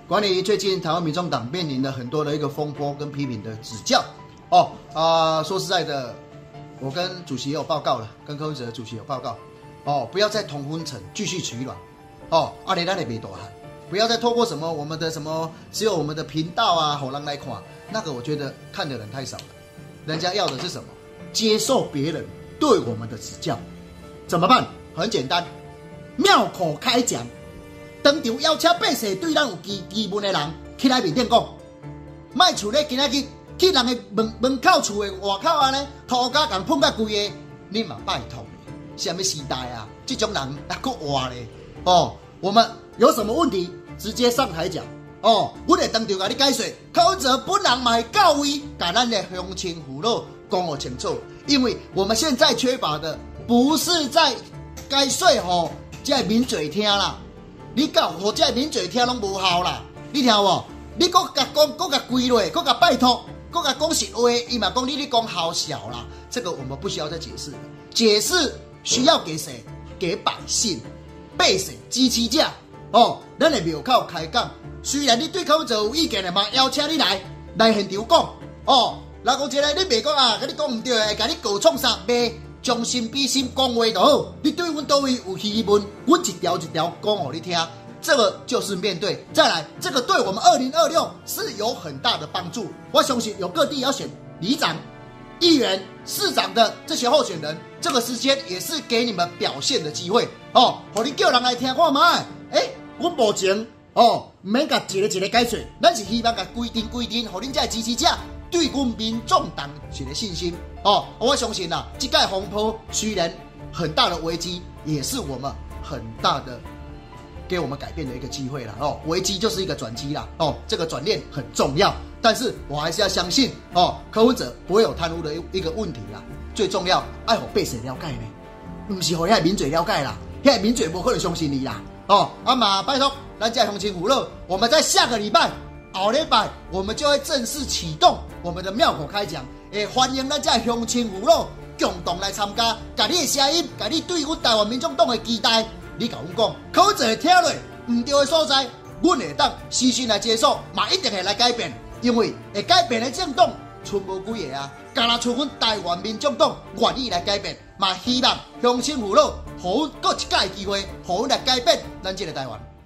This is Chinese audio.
关于最近台湾民众党面临了很多的一个风波跟批评的指教，说实在的，我跟主席也有报告了，跟柯文哲主席有报告，不要再同温层继续取暖，你那里别多喊，不要再透过什么我们的什么只有我们的频道啊，好让来看，那个我觉得看的人太少了，人家要的是什么？接受别人对我们的指教，怎么办？很简单，妙口开讲。当场邀请百姓对咱有疑问的人起来面顶讲，卖厝咧今仔日去人的门口厝的外口安尼，涂骹共碰甲规个，你嘛拜托咧，什么时代啊？这种人还佫活咧？我们有什么问题直接上台讲，我会当场甲你解说。柯文哲本人嘛会到位，甲咱的乡亲父老讲好清楚，因为我们现在缺乏的不是在解说吼，这民嘴听啦。你教或者民嘴听拢无效啦，你听无？你搁甲讲，搁甲跪落，搁甲拜托，搁甲讲实话，伊嘛讲你讲好笑啦。这个我们不需要再解释了，解释需要给谁？给百姓，百姓支持者。咱的庙口开讲，虽然你对柯文哲有意见的嘛，邀请你来现场讲。人讲一个，你袂讲啊，甲你讲唔对的，甲你搞创啥袂？将心比心讲话就好，你对阮倒位有疑问，阮一条一条讲给你听，这个就是面对。再来，这个对我们2026是有很大的帮助。我相信有各地要选里长、议员、市长的这些候选人，这个时间也是给你们表现的机会互你叫人来听看嘛。阮目前唔免甲一个解说，咱是希望甲规定，互恁这支持者对阮民众党一个信心。我相信啦，这届风波虽然很大的危机，也是我们很大的给我们改变的一个机会啦。危机就是一个转机啦。这个转念很重要，但是我还是要相信柯文哲不会有贪污的一个问题啦。最重要，爱互百姓了解呢，不是互遐民嘴了解啦，遐民嘴不可能相信你啦。嘛拜托，咱这乡亲父老，我们在下个礼拜。后礼拜我们就会正式启动我们的庙口开讲，欢迎咱这乡亲父老共同来参加，把你的声音，把你对阮台湾民众党的期待，你甲阮讲，柯文哲会听落唔对的所在，阮会当虚心来接受，嘛一定会来改变，因为会改变的政党剩无几个啊，干那剩阮台湾民众党愿意来改变，嘛希望乡亲父老，互阮搁一届机会，互阮来改变咱这个台湾。